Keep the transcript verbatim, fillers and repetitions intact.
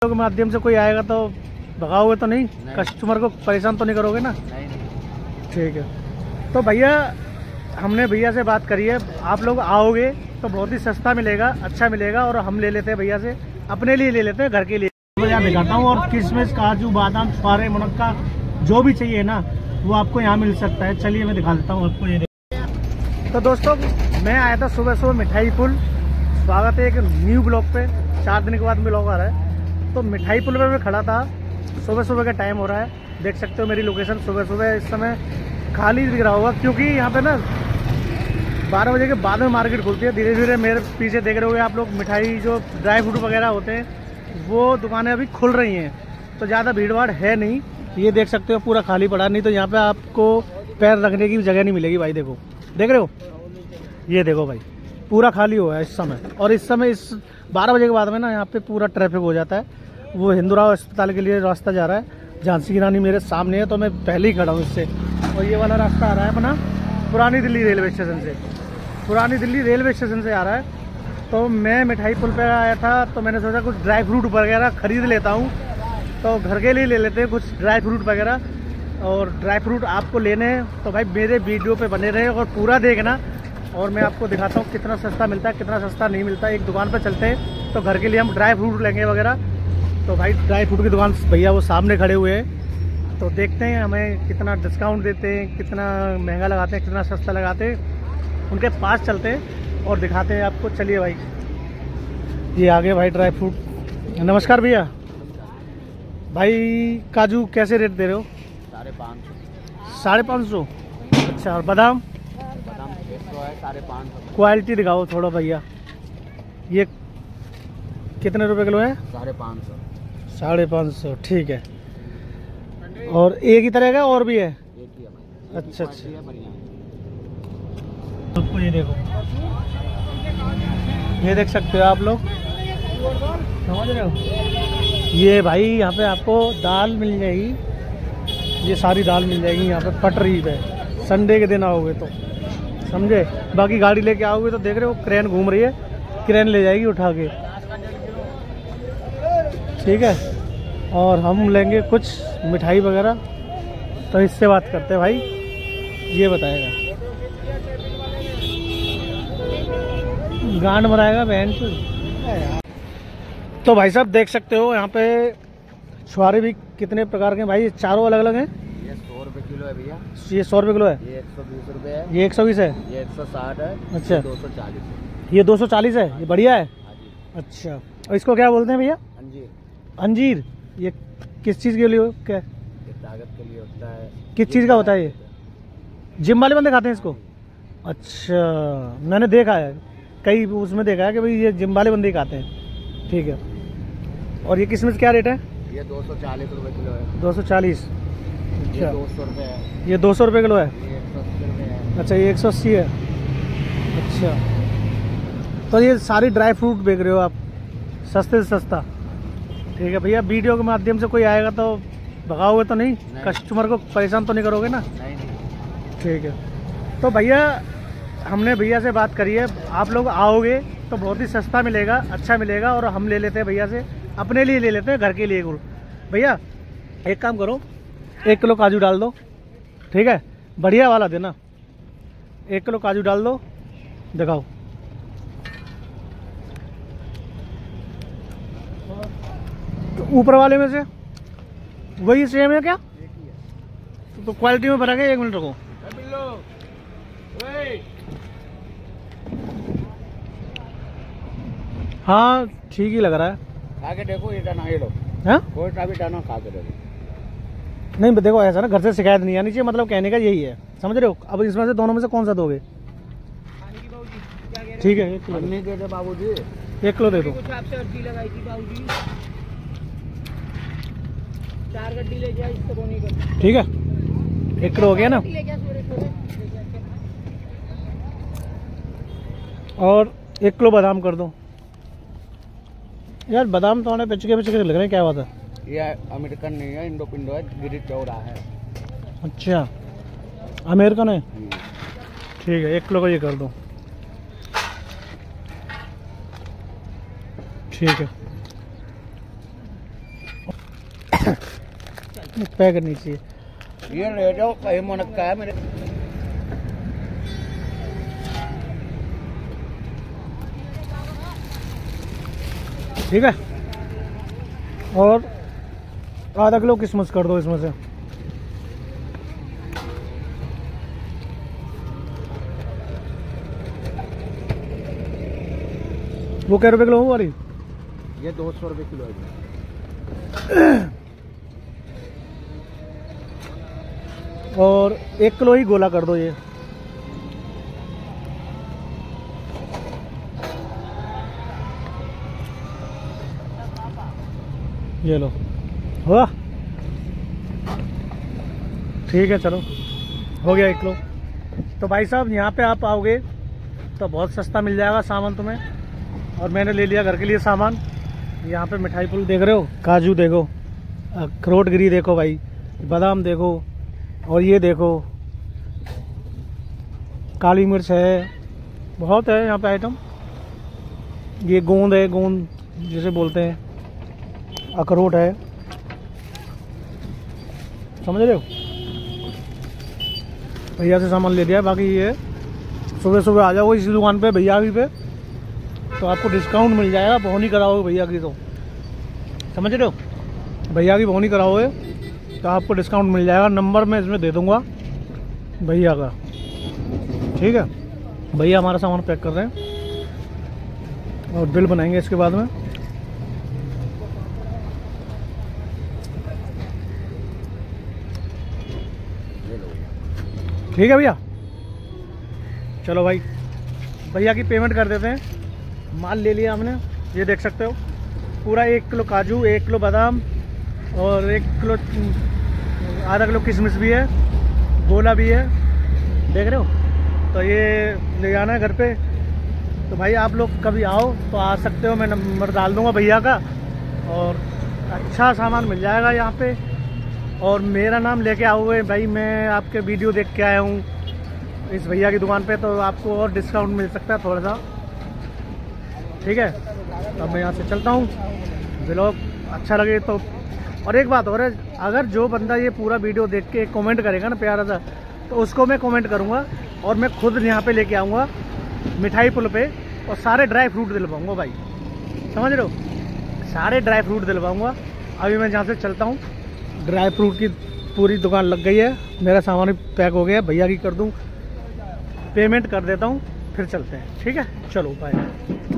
के माध्यम से कोई आएगा तो भगाओगे तो नहीं, नहीं। कस्टमर को परेशान तो नहीं करोगे ना? नहीं नहीं। ठीक है। तो भैया हमने भैया से बात करी है, आप लोग आओगे तो बहुत ही सस्ता मिलेगा, अच्छा मिलेगा, और हम ले लेते हैं भैया से, अपने लिए ले लेते हैं, घर के लिए। मैं यहाँ दिखाता हूँ, और किशमिश, काजू, बादाम, छुआरे, मुनक्का जो भी चाहिए ना वो आपको यहाँ मिल सकता है। चलिए मैं दिखा देता हूँ आपको। ये तो दोस्तों मैं आया था सुबह सुबह मिठाई पुल। स्वागत है एक न्यू ब्लॉग पे, चार दिन के बाद ब्लॉग आ रहा है। तो मिठाई पुल पे मैं खड़ा था, सुबह सुबह का टाइम हो रहा है, देख सकते हो मेरी लोकेशन। सुबह सुबह इस समय खाली दिख रहा होगा क्योंकि यहाँ पे ना बारह बजे के बाद में मार्केट खुलती है। धीरे धीरे मेरे पीछे देख रहे होगे आप लोग, मिठाई जो ड्राई फ्रूट वगैरह होते हैं वो दुकानें अभी खुल रही हैं, तो ज़्यादा भीड़ भाड़ है नहीं। ये देख सकते हो पूरा खाली पड़ा, नहीं तो यहाँ पे आपको पैर रखने की जगह नहीं मिलेगी। भाई देखो, देख रहे हो, ये देखो भाई पूरा खाली हुआ है इस समय। और इस समय इस बारह बजे के बाद में ना यहाँ पे पूरा ट्रैफिक हो जाता है। वो हिंदूराव अस्पताल के लिए रास्ता जा रहा है, झांसी की रानी मेरे सामने है, तो मैं पहले ही खड़ा हूँ इससे। और ये वाला रास्ता आ रहा है अपना पुरानी दिल्ली रेलवे स्टेशन से, पुरानी दिल्ली रेलवे स्टेशन से आ रहा है। तो मैं मिठाई पुल पे आया था, तो मैंने सोचा कुछ ड्राई फ्रूट वगैरह खरीद लेता हूँ, तो घर के लिए ले लेते हैं कुछ ड्राई फ्रूट वगैरह। और ड्राई फ्रूट आपको लेने हैं तो भाई मेरे वीडियो पे बने रहे और पूरा देखना, और मैं आपको दिखाता हूँ कितना सस्ता मिलता है, कितना सस्ता नहीं मिलता है। एक दुकान पर चलते हैं तो घर के लिए हम ड्राई फ्रूट लेंगे वगैरह। तो भाई ड्राई फ्रूट की दुकान भैया वो सामने खड़े हुए हैं, तो देखते हैं हमें कितना डिस्काउंट देते हैं, कितना महंगा लगाते हैं, कितना सस्ता लगाते हैं। उनके पास चलते हैं और दिखाते हैं आपको। चलिए भाई, ये आगे भाई ड्राई फ्रूट। नमस्कार भैया। भाई काजू कैसे रेट दे रहे हो? साढ़े पाँच सौ। साढ़े पाँच सौ अच्छा। और बादाम? बादाम एक सौ है, साढ़े पाँच सौ। क्वालिटी दिखाओ थोड़ा भैया। ये कितने रुपए किलो है? साढ़े पाँच सौ। साढ़े पाँच सौ ठीक है। और एक ही तरह का और भी है? एक ही है भाई। अच्छा अच्छा। आपको ये देखो, ये देख सकते हो आप लोग, समझ रहे हो? ये भाई यहाँ पे आपको दाल मिल जाएगी, ये सारी दाल मिल जाएगी यहाँ पे पटरी पे। संडे के दिन आओगे तो समझे। बाकी गाड़ी लेके आओगे तो देख रहे हो क्रेन घूम रही है, क्रेन ले जाएगी उठा के, ठीक है। और हम लेंगे कुछ मिठाई वगैरह, तो इससे बात करते हैं भाई, ये बताएगा। गांड मराएगा बहन चो। तो भाई साहब देख सकते हो यहाँ पे छुआरे भी कितने प्रकार के भाई, चारों अलग अलग हैं। ये सौ रुपए किलो है भैया। ये सौ रुपए किलो है। ये एक सौ बीस रुपए है। ये एक सौ बीस है। ये एक सौ साठ है। अच्छा। दो सौ चालीस। ये दो सौ चालीस है। ये बढ़िया है। अच्छा। और इसको क्या बोलते हैं भैया? अंजीर। अंजीर। ये किस चीज़ के लिए क्या? ये ताकत के लिए होता है। किस चीज़ का होता है ये? जिम वाले बंदे खाते हैं इसको? अच्छा, मैंने देखा है कई उसमें देखा है कि भाई ये जिम वाले बंदे ही खाते हैं। ठीक है। और ये किशमिश क्या रेट है? ये दो सौ चालीस रुपए किलो है। दो सौ चालीस। अच्छा। दो सौ रुपये है। ये दो सौ रुपये किलो है। ये एक सौ अस्सी रुपये है। अच्छा, ये एक सौ अस्सी है। अच्छा, तो ये सारी ड्राई फ्रूट बेच रहे हो आप, सस्ते से सस्ता। ठीक है भैया, वीडियो के माध्यम से कोई आएगा तो भगाओगे तो नहीं, नहीं। कस्टमर को परेशान तो नहीं करोगे ना? नहीं नहीं। ठीक है। तो भैया हमने भैया से बात करी है, आप लोग आओगे तो बहुत ही सस्ता मिलेगा, अच्छा मिलेगा, और हम ले लेते हैं भैया से, अपने लिए ले लेते हैं, घर के लिए। भैया एक काम करो, एक किलो काजू डाल दो, ठीक है, बढ़िया वाला देना। एक किलो काजू डाल दो, दिखाओ। तो ऊपर वाले में से वही सेम है क्या? तो क्वालिटी में फर्क है। एक मिनट रखो। हाँ ठीक ही लग रहा है। खा के देखो, ये डाना ये लो। हाँ? कोई सा भी डाना खा के देखो। नहीं देखो, ऐसा ना घर से शिकायत नहीं आनी चाहिए, मतलब कहने का यही है, समझ रहे हो? अब इसमें से दोनों में से कौन सा दोगे? ठीक है, एक किलो नहीं दे दे बाबूजी, एक किलो दे दो। कुछ आपसे अर्जी लगाई थी बाबूजी, चार गड्डी ले जाए इसको रोनी कर। ठीक है, एक किलो हो गया ना। और एक किलो बादाम कर दो यार। बादाम तो हमें पिचके पिचके लग रहे हैं, क्या बात है? ये अमेरिकन नहीं है, इंडो पिंडो है, गिरी चौड़ा है। अच्छा, अमेरिकन है। ठीक है, एक किलो का ये कर दो। ठीक है। पैक करनी चाहिए। ये ले जाओ, कहीं मुनक्का है मेरे। ठीक है, और आधा किलो किशमिश कर दो इसमें से। वो क्या रुपए किलो हो वाली? ये दो सौ रुपये किलो है। और एक किलो ही गोला कर दो ये। ये लो, हुआ? ठीक है, चलो हो गया एक किलो। तो भाई साहब यहाँ पे आप आओगे तो बहुत सस्ता मिल जाएगा सामान तुम्हें। और मैंने ले लिया घर के लिए सामान। यहाँ पे मिठाई पुल देख रहे हो, काजू देखो, अखरोट गिरी देखो भाई, बादाम देखो, और ये देखो काली मिर्च है, बहुत है यहाँ पे आइटम। ये गोंद है, गोंद जिसे बोलते हैं, अखरोट है, समझ रहे हो। भैया से सामान ले लिया। बाकी ये सुबह सुबह आ जाओ इसी दुकान पे, भैया की पे, तो आपको डिस्काउंट मिल जाएगा। बोहनी कराओगे भैया की तो, समझ रहे हो, भैया की बोहनी कराओगे तो आपको डिस्काउंट मिल जाएगा। नंबर मैं इसमें दे दूंगा भैया का, ठीक है। भैया हमारा सामान पैक कर रहे हैं और बिल बनाएंगे इसके बाद में। ठीक है भैया, चलो भाई भैया की पेमेंट कर देते हैं। माल ले लिया हमने, ये देख सकते हो पूरा एक किलो काजू, एक किलो बादाम और एक किलो आधा किलो किशमिश भी है, गोला भी है, देख रहे हो। तो ये ले जाना है घर पे। तो भाई आप लोग कभी आओ तो आ सकते हो, मैं नंबर डाल दूंगा भैया का, और अच्छा सामान मिल जाएगा यहाँ पे। और मेरा नाम लेके आओगे भाई, मैं आपके वीडियो देख के आया हूँ इस भैया की दुकान पे, तो आपको और डिस्काउंट मिल सकता है थोड़ा सा, ठीक है। तो अब मैं यहाँ से चलता हूँ। ब्लॉग अच्छा लगे तो, और एक बात और है, अगर जो बंदा ये पूरा वीडियो देख के कमेंट करेगा ना प्यारा सा, तो उसको मैं कमेंट करूँगा और मैं खुद यहाँ पे लेके आऊँगा मिठाई पुल पे, और सारे ड्राई फ्रूट दिलवाऊँगा भाई, समझ रहे हो, सारे ड्राई फ्रूट दिलवाऊँगा। अभी मैं जहाँ से चलता हूँ, ड्राई फ्रूट की पूरी दुकान लग गई है, मेरा सामान भी पैक हो गया, भैया की कर दूँ, पेमेंट कर देता हूँ, फिर चलते हैं, ठीक है। चलो बाय।